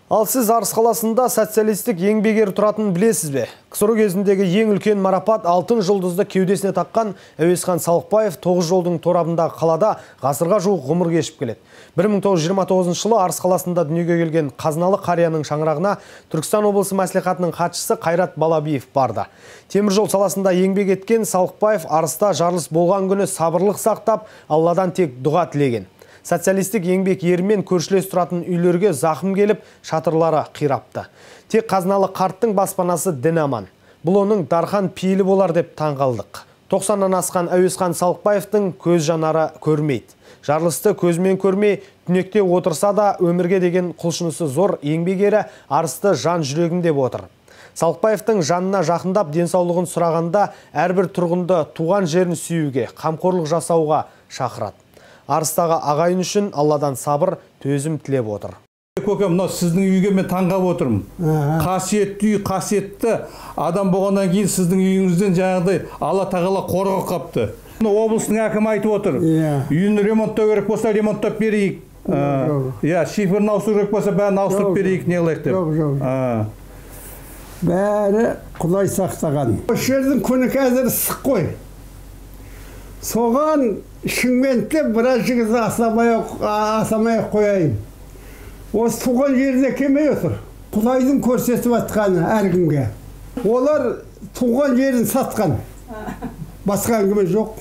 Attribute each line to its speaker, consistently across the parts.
Speaker 1: Ал сіз Арыс қаласында социалистік еңбек ері тұратын білесіз бе? КСР кезіндегі ең үлкен марапат алтын жұлдызды кеудесіне таққан Әуезхан Салықбаев 9 жолдың торабындағы қалада ғасырға жуық ғұмыр кешіп келеді. 1929 жылы Арыс қаласында дүниеге келген қазыналы қарияның шаңырағына Түркістан облысы мәслихатының хатшысы Қайрат Балабиев барды. Теміржол саласында еңбек еткен Салықбаев Арыста жарылыс болған күні сабырлық сақтап, Алладан тек дұға тілеген. Социалистік еңбек ерімен көршілес тұратын үйлерге зақым келіп, шатырлары қирапты. Тек қазыналы қарттың баспанасы дін аман. Бұл оның дархан пейілі болар деп таңғалдық. 90-нан асқан Әуезхан Салықбаевтың көз жанары көрмейді. Жарылысты көзмен көрмей, түнекте отырса да өмірге деген құлшынысы зор еңбек ері Арысты жан жүрегім деп отыр. Салықбаевтың жанына жақындап денсаулығын сұрағанда әрбір тұрғынды туған жерін сүюге, қамқорлық жасауға шақырады. Арыстағы ағайын үшін Алладан сабыр, төзім тілеп отыр.
Speaker 2: Көкем, мынау сіздің үйге мен таңғап отырмын. Қасиетті үй, қасиетті адам болғаннан кейін сіздің үйіңізден жаңағыдай Алла тағала қорғап қапты. Облыстың әкімі айтып отыр. Үйін ремонттау керек болса, ремонттап берейік. Шифрын ауыстыру керек болса, бәрін ауыстырып берейік, не қылайық деп.
Speaker 3: Бәрі Құдай сақтаған. Осы жердің күні қазір ыстық қой. Соған Шымкентте біраз жігізді асамай қояйын. Осы туған жеріне келмей отыр. Құдайдың көрсетіп атқаны әркімге. Олар туған жерін сатқан. Басқа әңгіме жоқ.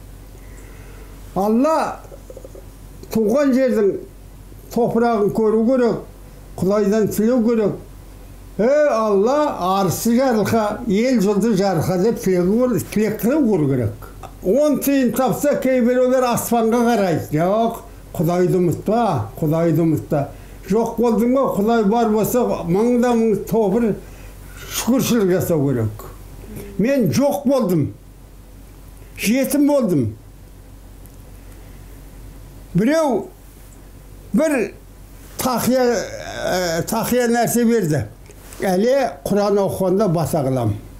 Speaker 3: Алла туған жердің топырағын көру керек, Құдайдан тілеу керек. Алла Арысы жарылқа, ел жылды жарылқа деп тілек қылу керек. 10 тиын тапса, кейбіреулер аспанға қарайды. Жоқ, Құдайды ұмытпа, Құдайды ұмытпа. Жоқ болдың ба, Құдай бар болса, мың тобыр шүкіршілік жасау керек. Мен жоқ болдым, жетім болдым. Біреу бір тақия нәрсе берді. Әлі Құран оқығанда баса қылам.